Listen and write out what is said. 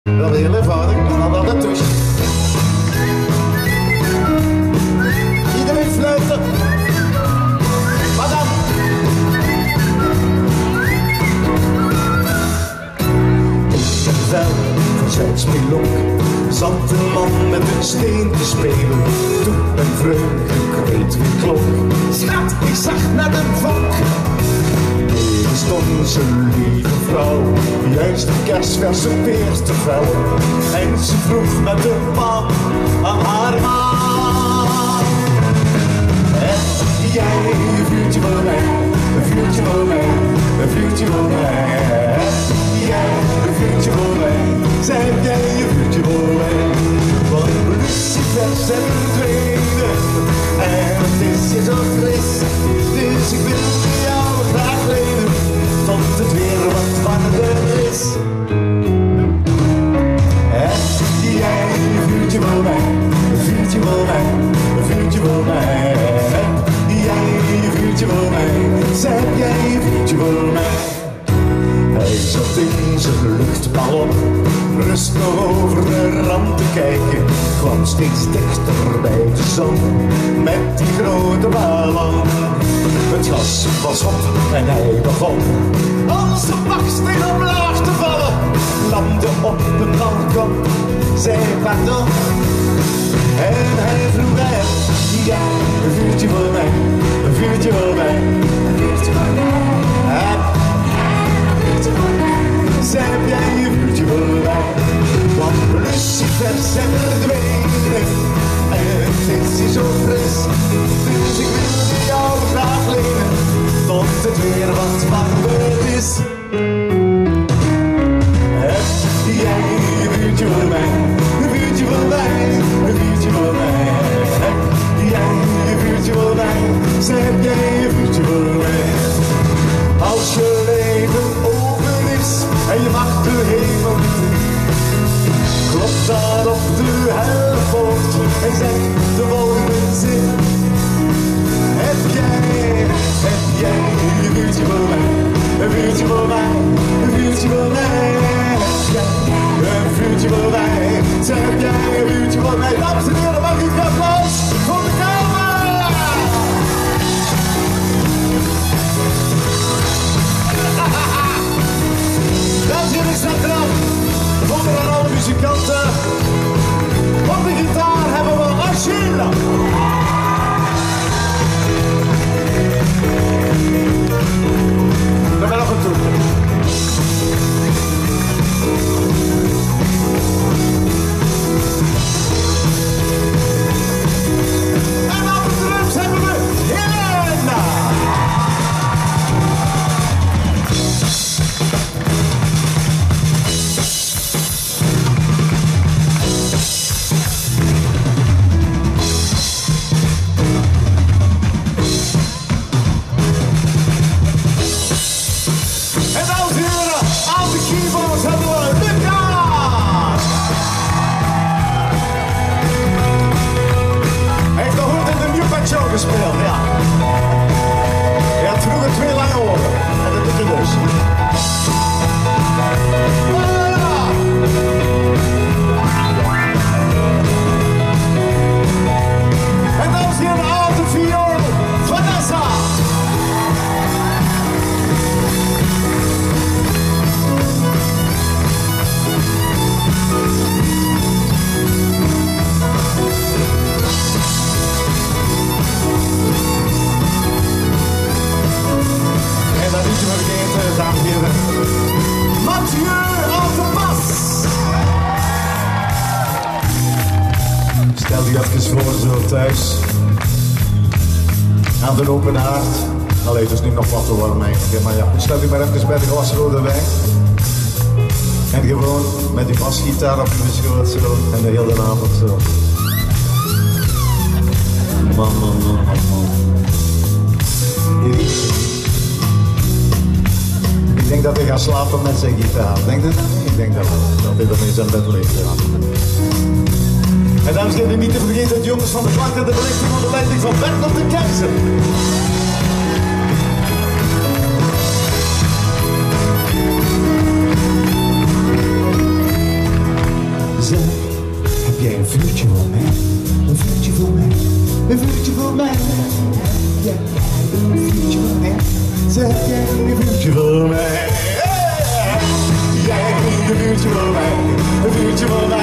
Wel heel eenvoudig, en dan wel de tussen. Iedereen fluiten. Maar dan. Wel van zijn spelonk zat een man met een steen te spelen. Toen een vreugdekreet weer klonk. Schat, ik zag net een vonk. Hier stond zijn lieve vrouw, juist een kerstverse peer te vellen. En ze vroeg met de pan aan haar maan. En jij, een vuurtje voor mij, een vuurtje voor mij, een vuurtje voor mij. Jij, een vuurtje voor mij, zeg jij een vuurtje voor mij. Want lucifers zijn verdwenen en het is hier zo fris. Dus ik wil jou graag lenen tot het weer wat warmer is. En jij, een vuurtje voor mij, een vuurtje voor mij, een vuurtje voor mij. Jij, een vuurtje voor mij, zeg jij een vuurtje voor mij. Hij zat in zijn luchtballon, rustig over de rand te kijken. Kwam steeds dichter bij de zon, met die grote ballon. Het gas was op en hij begon als een baksteen omlaag te vallen. Landde op het balkon, zei pardon. En hij vroeg hem, ja, een vuurtje voor mij, een vuurtje voor mij, een vuurtje voor mij. Zeg jij een vuurtje voor mij, want lucifers zijn verdwenen en het is hier zo fris. Dus ik wil jou graag lenen tot het weer wat warmer is. Heb jij een vuurtje voor mij, een vuurtje voor mij, een vuurtje voor mij. Heb jij een vuurtje voor mij, zeg jij een vuurtje voor mij. Als je leven open is en je mag de hemel in, klop daar op de helpoort en zeg de volgende zin. Heb jij een vuurtje voor mij, een vuurtje voor mij, een vuurtje voor mij. Heb jij een vuurtje voor mij, zeg jij een vuurtje voor mij. Dames en heren, mag ik een applaus voor de kamer? Dames en heren, ik sta eraan. Onder aan alle muzikanten. Op de gitaar hebben we Achille. We hebben nog een toertje. En op de drums hebben we Helena. Gespeeld, ja. Hij had vroeger 2 lange oren. En dat doet hij dus. En dan is hier een oude viool, Vanessa. Dames en heren, Mathieu aan de bas. Stel je even voor zo thuis, aan de open haard. Allee, het is nu nog wat te warm eigenlijk, maar ja, stel je maar even bij de glas rode wijn. En gewoon met die basgitaar op je schoot zo, en de hele avond zo. Man. Ik denk dat hij gaat slapen met zijn gitaar. Denk je dat? Ik denk dat hij dan in zijn bed ligt. Ja. En dames en heren, niet te vergeten het jongens van de klanken, de belichting onder leiding van Bart de Keizer. vuurtje voor mij, een vuurtje voor mij, een vuurtje voor mij. Ja, een vuurtje voor mij, zeg jij een vuurtje voor mij. Jij een vuurtje voor mij, een vuurtje voor mij.